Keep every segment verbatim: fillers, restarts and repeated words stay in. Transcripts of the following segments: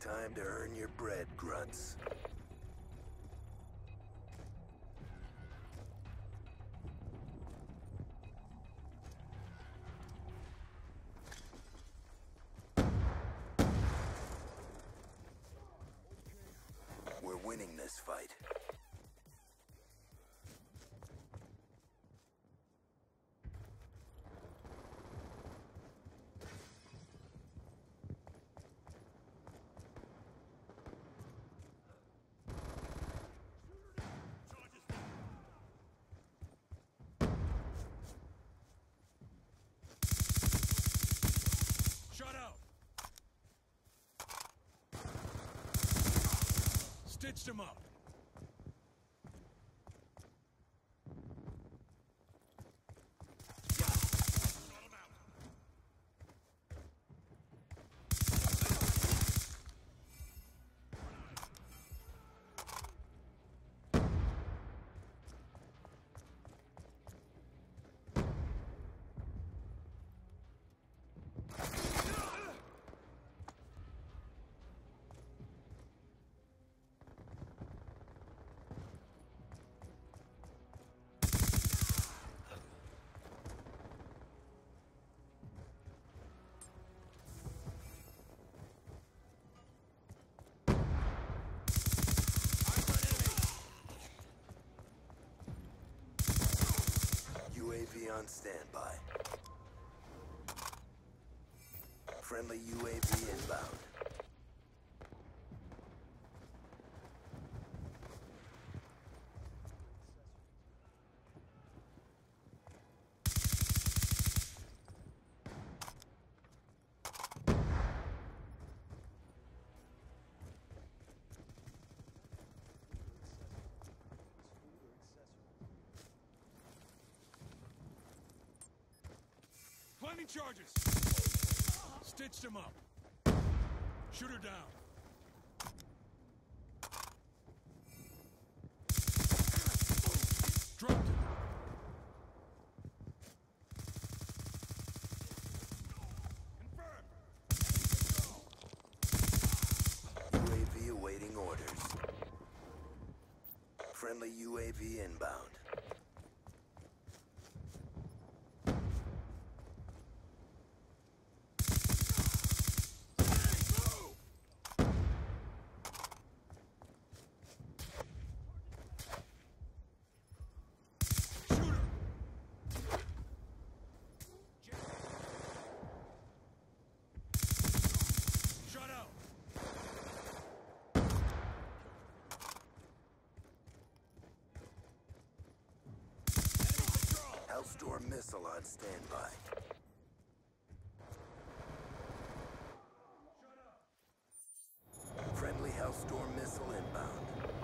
Time to earn your bread, grunts. We're winning this fight. Shut out! Stitched him up. U A V on standby. Friendly U A V inbound. Planting charges! Stitched him up. Shoot her down. Dropped him. Confirmed. U A V awaiting orders. Friendly U A V inbound. Shut out! Hellstorm missile on standby. Friendly Hellstorm missile inbound.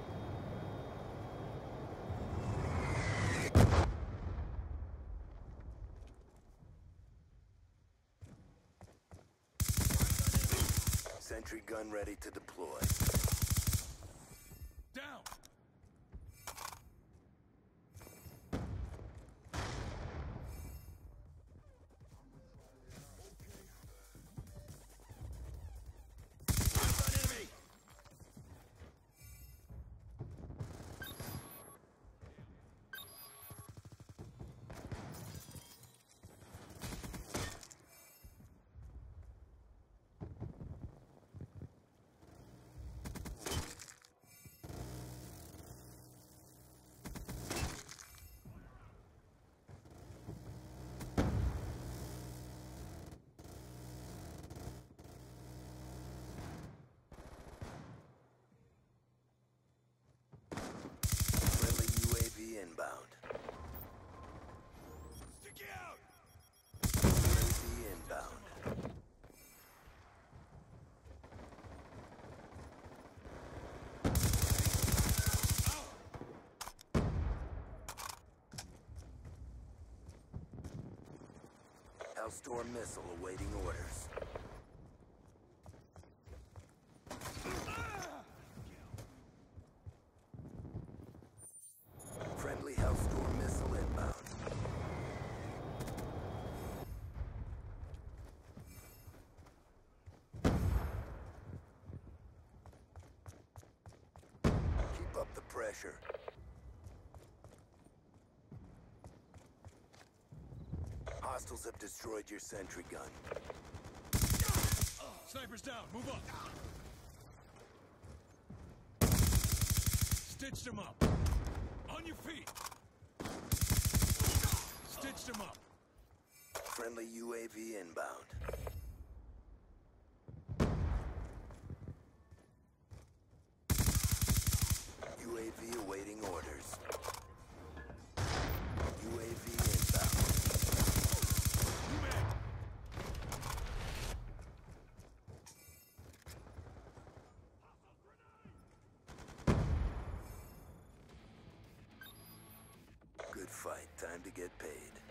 Sentry gun ready to deploy. Down! Enemy! Inbound. Sticky out! U A V inbound. Hellstorm missile awaiting orders. Friendly Hellstorm missile inbound. pressure. Hostiles have destroyed your sentry gun. Sniper's down. Move up. Stitched him up. On your feet. Stitched him up. Friendly U A V inbound. U A V awaiting orders. U A V inbound. You man. Good fight. Time to get paid.